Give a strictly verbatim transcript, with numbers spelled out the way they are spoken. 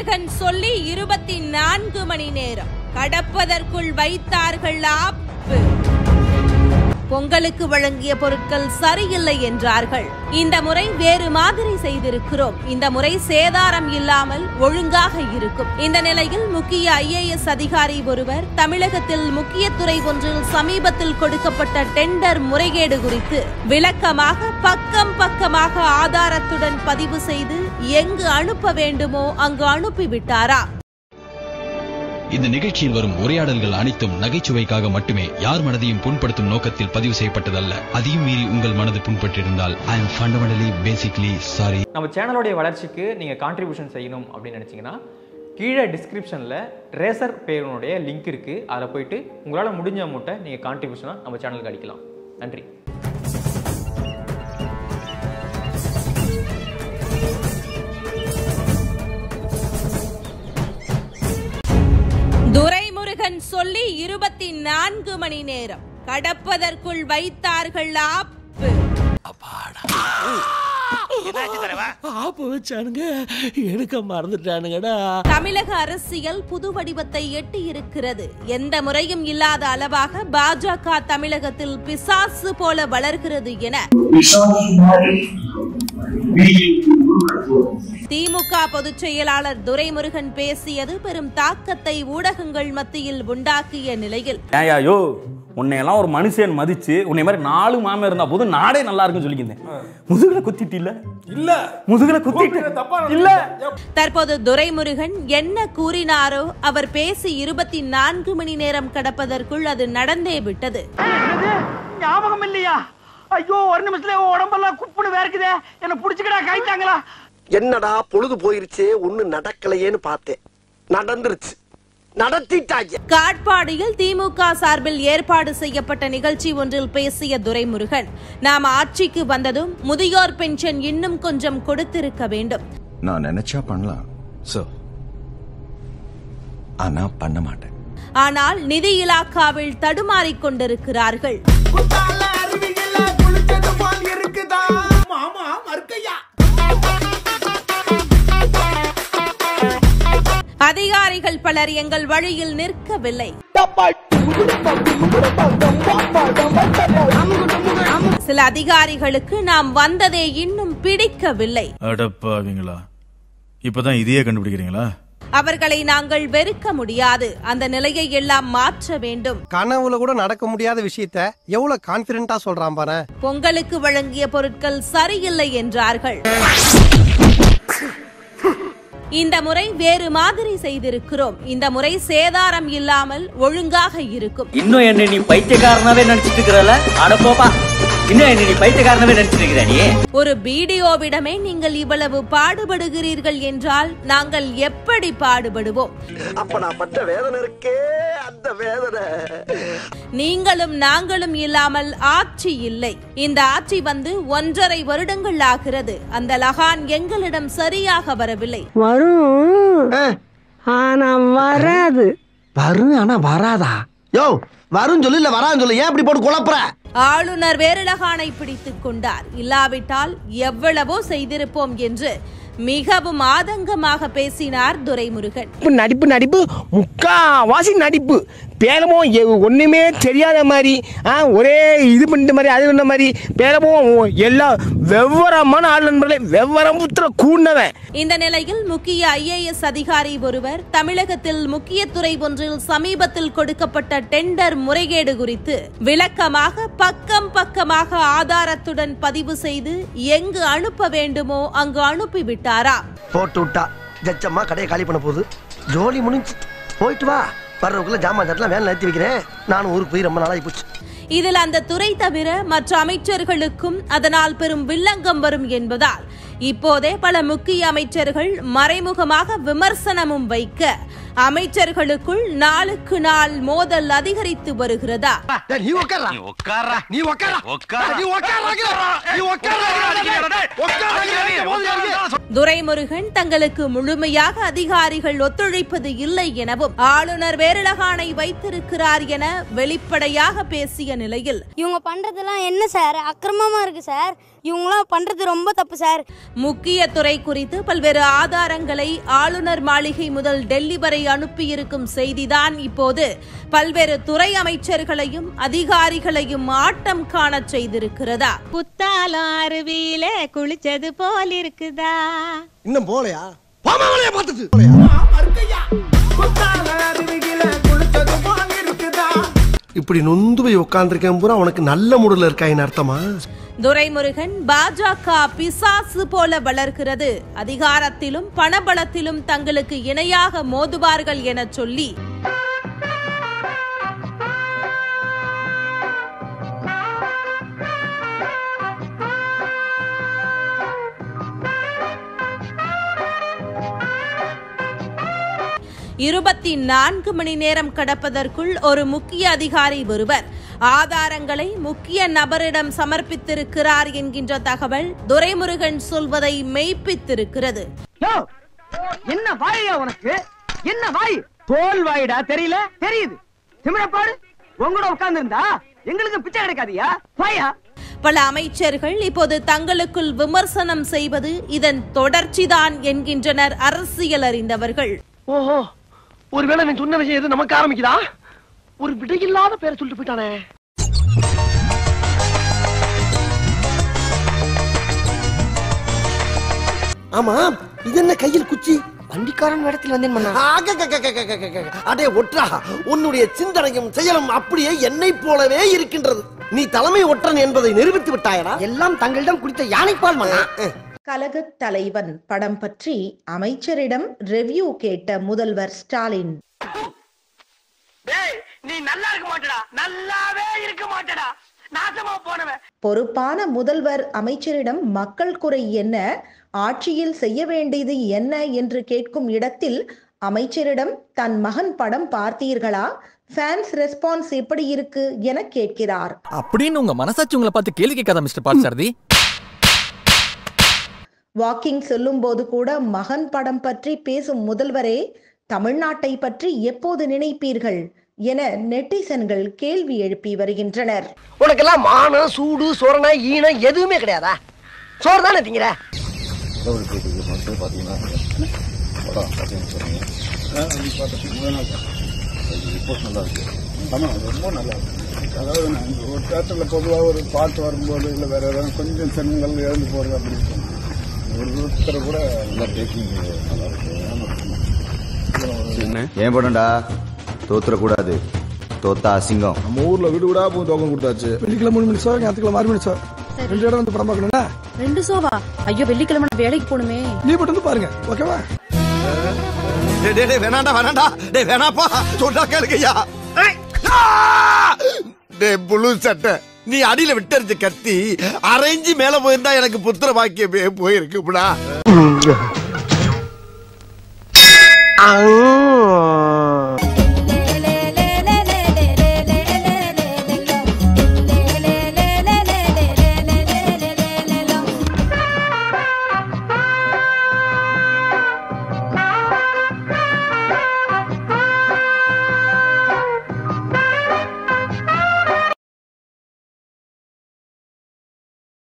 துரைமுருகன் சொல்லி இருபத்தி நான்கு மணி நேரம் கடப்பதற்குள் வைத்தார்கள் ஆப்பு. பொங்கலுக்கு வழங்கிய பொருட்கள் சரியில்லை என்றார்கள். இந்த முறை வேறு மாதிரி செய்திருக்கிறோம். இந்த முறை சேதாரம் இல்லாமல் ஒழுங்காக இருக்கும். இந்த நிலையில் முக்கிய ஐ ஏ எஸ் அதிகாரி ஒருவர் தமிழகத்தில் முக்கிய துறை ஒன்றில் சமீபத்தில் கொடுக்கப்பட்ட டெண்டர் முறைகேடு குறித்து விளக்கமாக பக்கம் பக்கமாக ஆதாரத்துடன் பதிவு செய்து எங்கு அனுப்ப வேண்டுமோ அங்கு அனுப்பிவிட்டாரா? இந்த நிகழ்ச்சியில் வரும் உரையாடல்கள் அனைத்தும் நகைச்சுவைக்காக மட்டுமே, யார் மனதையும் புண்படுத்தும் நோக்கத்தில் பதிவு செய்யப்பட்டதல்ல. அதையும் மீறி உங்கள் மனது புண்பட்டிருந்தால் I am fundamentally basically sorry. நம்ம சேனலோடைய வளர்ச்சிக்கு நீங்கள் கான்ட்ரிபியூஷன் செய்யணும் அப்படின்னு நினச்சிங்கன்னா கீழே டிஸ்கிரிப்ஷனில் ரேசர் பேருனுடைய லிங்க் இருக்குது. அதில் போயிட்டு உங்களால் முடிஞ்ச அமௌண்ட்டை நீங்கள் கான்ட்ரிபியூஷனாக நம்ம சேனலுக்கு அடிக்கலாம். நன்றி. துரைமுருகன் சொல்லி இருபத்தி நான்கு மணி நேரம் கடப்பதற்குள் வைத்தார்கள் ஆப்பு. தமிழக அரசியல் புது வடிவத்தை எட்டி இருக்கிறது. எந்த முறையும் இல்லாத அளவாக பாஜக தமிழகத்தில் பிசாசு போல வளர்கிறது என திமுக பொதுச் செயலாளர் துரைமுருகன் பேசியது பெரும் தாக்கத்தை ஊடகங்கள் மத்தியில் உண்டாக்கிய நிலையில் உன்னையெல்லாம் ஒரு மனுஷன் மதிச்சு உன்னை மாதிரி நாலு மாமே இருந்தா போது நாடே நல்லா இருக்குன்னு சொல்லிக்கிறேன். முதுகுல குத்திட்டு இல்ல இல்ல முதுகுல குத்திட்டு இல்ல. தற்போது துரைமுருகன் என்ன கூறினாரோ அவர் பேசி இருபத்தி நான்கு மணி நேரம் கடப்பதற்குள் அது நடந்தே விட்டது. ஞாபகம் இல்லையா? ஐயோ, ஒரு நிமிஷத்துல உடம்பெல்லாம் குப்புன்னு வேர்க்குதே, என்ன புடிச்சுக்கடா கைத்தாங்களா? என்னடா பொழுது போயிருச்சு, ஒண்ணு நடக்கலையேன்னு பார்த்தேன், நடந்துருச்சு. காட்பாடியில் திமுக சார்பில் ஏற்பாடு செய்யப்பட்ட நிகழ்ச்சி ஒன்றில் பேசிய துரைமுருகன், நாம் ஆட்சிக்கு வந்ததும் முதியோர் பென்ஷன் இன்னும் கொஞ்சம் கொடுத்திருக்க வேண்டும். நான் நினைச்சா பண்ணலாம் சார், ஆனா பண்ண மாட்டேன். ஆனால் நிதி இலாக்காவில் தடுமாறிக் கொண்டிருக்கிறார்கள். அதிகாரிகள் பலர் எங்கள் வழியில் நிற்கவில்லை. சில அதிகாரிகளுக்கு நாம் வந்ததே இன்னும் பிடிக்கவில்லை. அடப்பாவீங்களா, இப்பதான் இதையே கண்டுபிடிக்கிறீங்களா? அவர்களை நாங்கள் வெறுக்க முடியாது. அந்த நிலையை எல்லாம் மாற்ற வேண்டும். கனவுல கூட நடக்க முடியாத விஷயத்த எவ்வளவு கான்பிடென்ட்டா சொல்றான் பாரு. பொங்கலுக்கு வழங்கிய பொருட்கள் சரியில்லை என்றார்கள். இந்த முறை வேறு மாதிரி செய்திருக்கிறோம். இந்த முறை சேதாரம் இல்லாமல் ஒழுங்காக இருக்கும். இன்னும் என்ன நீ பைத்தியக்காரனாவே நினைச்சிட்டு இருக்கறல? அட போப்பா, இன்னும் என்ன நீ பைத்தியக்காரனாவே நினைச்சிட்டு இருக்கற நீ? ஒரு வீடியோவிடமே நீங்கள் இவ்வளவு பாடுபடுகிறீர்கள் என்றால் நாங்கள் எப்படி பாடுபடுவோம்? அப்ப நான் பட்ட வேதனை இருக்கே, அந்த வேதனை. நீங்களும் நாங்களும் இல்லாமல் ஆட்சி இல்லை. இந்த ஆட்சி வந்து ஒன்றரை வருடங்கள் ஆகிறது. அந்த லகான் எங்களிடம் சரியாக வரவில்லை. வரும் ஆனா வராது. வரும் ஆனா வராதா? யோ, வரும் சொல்லு, இல்ல வரான்னு சொல்லு, ஏன் இப்படி போட்டு குழப்புற? ஆளுநர் வேரலகானை பிடித்துக் கொண்டார். இல்லாவிட்டால் எவ்வளவோ செய்திருப்போம் என்று மிகவும் ஆதங்கமாக பேசினார் துரைமுருகன். நடிப்பு நடிப்பு முக்காவாசி நடிப்பு. பேரமோ ஒண்ணுமே தெரியாத மாதிரி, ஒரே இது பண்ணிட்ட மாதிரி, அது பண்ண மாதிரி பேரமோ எல்லா வெவ்வரமான ஆள் நண்பர்களே, வெவ்வரம் புத்திர கூண்டவன். இந்த நிலையில் முக்கிய ஐ ஏ எஸ் அதிகாரி ஒருவர் தமிழகத்தில் முக்கிய துறை ஒன்றில் சமீபத்தில் கொடுக்கப்பட்ட டெண்டர் முறைகேடு குறித்து விளக்கமாக பக்கம் பக்கமாக ஆதாரத்துடன் பதிவு செய்து எங்கு அனுப்ப வேண்டுமோ அங்கு அனுப்பிவிட்டாரா? போட்டு விட்டா ஜச்சம்மா கடையை காலி பண்ண போகுது. ஜோலி முடிஞ்சு, போயிட்டு வா. வர்றதுக்குள்ள ஜாமான் சட்டெல்லாம் வேலை நிறுத்தி வைக்கிறேன். நானும் ஊருக்கு போய் ரொம்ப நாளாகி போச்சு. இதில் அந்த துறை தவிர மற்ற அமைச்சர்களுக்கும் அதனால் பெரும் வில்லங்கம் வரும் என்பதால் இப்போதே பல முக்கிய அமைச்சர்கள் மறைமுகமாக விமர்சனமும் வைக்க அமைச்சர்களுக்குள் நாளுக்கு நாள் மோதல் அதிகரித்து வருகிறதா? துரைமுருகன் தங்களுக்கு முழுமையாக அதிகாரிகள் ஒத்துழைப்பது இல்லை எனவும் ஆளுநர் வேரழகானை வைத்திருக்கிறார் என வெளிப்படையாக பேசிய நிலையில் இவங்க பண்றதெல்லாம் என்ன சார் அக்கிரமமா இருக்கு சார், இவங்களாம் பண்றது ரொம்ப தப்பு சார். முக்கிய துறை குறித்து பல்வேறு ஆதாரங்களை ஆளுநர் மாளிகை முதல் டெல்லி வரை அனுப்பியிருக்கும் செய்திதான் இப்போது பல்வேறு துறை அமைச்சர்களையும் அதிகாரிகளையும் ஆட்டம் காண செய்திருக்கிறதா? புத்தாலம் அருவியில குளிச்சது போல் இருக்குதா? இன்னும் போலையா? இப்படி நொந்து போய் உட்கார்ந்துருக்கேன் பூரா உனக்கு நல்ல மூடுல இருக்காயின்னு அர்த்தமா? துரைமுருகன் பாஜக பிசாசு போல வளர்கிறது, அதிகாரத்திலும் பணபலத்திலும் தங்களுக்கு இணையாக மோதுவார்கள் என சொல்லி இருபத்தி நான்கு மணி நேரம் கடப்பதற்குள் ஒரு முக்கிய அதிகாரி ஒருவர் ஆதாரங்களை முக்கிய நபரிடம் சமர்ப்பித்திருக்கிறார் என்கின்ற தகவல் துரைமுருகன் சொல்வதை மெய்ப்பித்திருக்கிறது. என்ன வாயா உனக்கு? என்ன வாய்? தோல் வாயிடா, தெரியல? தெரியுது. திமிரப்பாடு உங்களோட உட்கார்ந்து இருந்தா எங்களுக்கு பிச்சை கிடைக்காதியா? வாயா. பல அமைச்சர்கள் இப்போது தங்களுக்குள் விமர்சனம் செய்வது இதன் தொடர்ச்சிதான் என்கின்றனர் அரசியல் அறிந்தவர்கள். ஓஹோ, ஒருவேளை நீ சொன்ன விஷயம் எது நமக்கு ஆரம்பிக்குதா? ஒரு விடையில்லாத பேரை சொல்லிட்டு போயிட்டானே. ஆமா, இது என்ன கையில் குச்சி? வண்டிக்காரன் இடத்துல வந்தேன். அடே ஒற்றா, உன்னுடைய சிந்தனையும் செயலும் அப்படியே என்னை போலவே இருக்கின்றது. நீ தலைமை ஒற்றன் என்பதை நிரூபித்து விட்டாயடா. எல்லாம் தங்களிடம் குடித்த யானைப்பால் மன்னா. கழகத் தலைவன் படம் பற்றி அமைச்சரிடம் ரிவ்யூ கேட்ட முதல்வர் ஸ்டாலின். நீ நல்லா இருக்க மாட்டடா, நல்லாவே இருக்க மாட்டடா, நாசமா போனவன். பொறுப்பான முதல்வர் அமைச்சரிடம் மக்கள் குறை என்ன, ஆட்சியில் செய்ய வேண்டியது என்ன என்று கேட்கும் இடத்தில் அமைச்சரிடம் தன் மகன் படம் பார்த்தீர்களா, ஃபேன்ஸ் ரெஸ்பான்ஸ் எப்படி இருக்கு என கேட்கிறார். அப்படின்னு உங்க மனசாட்சி உங்களை பார்த்து கேள்வி கேட்காத மிஸ்டர் பார்த்தசாரதி? வாக்கிங் சொல்லும் போது கூட மகன் படம் பற்றி பேசும் முதல்வரே தமிழ்நாட்டை பற்றி எப்போது நினைப்பீர்கள் என நெட்டிசன்கள் கேள்வி எழுப்பி வருகின்றனர். உனக்கெல்லாம் மானம், சூடு, சோரணை, ஈனம் எதுவுமே கிடையாதா? சோறு தானே திங்கிற? ரொம்ப நல்லா இருக்கு. அதாவது ஒரு தேட்டரில் பொதுவாக ஒரு பாட்டு வரும்போது இல்லை வேற ஏதாவது கொஞ்சம் சின்னங்கள் எழுந்து போறது அப்படின்னு சொன்னாங்க. ஒரு ஒருத்தரை கூட நல்லா டேக்கிங் நல்லா இருக்கு. ஏன் படம்டா தோத்துறக்கூடாது, தோத்தா அசிங்கம். நம்ம ஊர்ல வீடு வீடா போய் தோக்கம் கொடுத்தாச்சு. வெள்ளிக்கிழமை மூணு மணி சார், ஞாயிற்றுக்கிழமை ஆறு மணி சார், ரெண்டு இடம் வந்து படம் பார்க்கணும்னா ரெண்டு சோவா? ஐயோ, வெள்ளிக்கிழமை வேலைக்கு போகணுமே. நீ மட்டும் வந்து பாருங்க, ஓகேவா? வேணாண்டா வேணாண்டா, டேய் வேணாப்பா, சொன்னா கேளுங்கய்யா. டேய் புளு சட்டை, நீ அடியில விட்டறிஞ்ச கத்தி அரைஞ்சி மேல போயிருந்தா எனக்கு புத்திர பாக்கியமே போயிருக்குடா.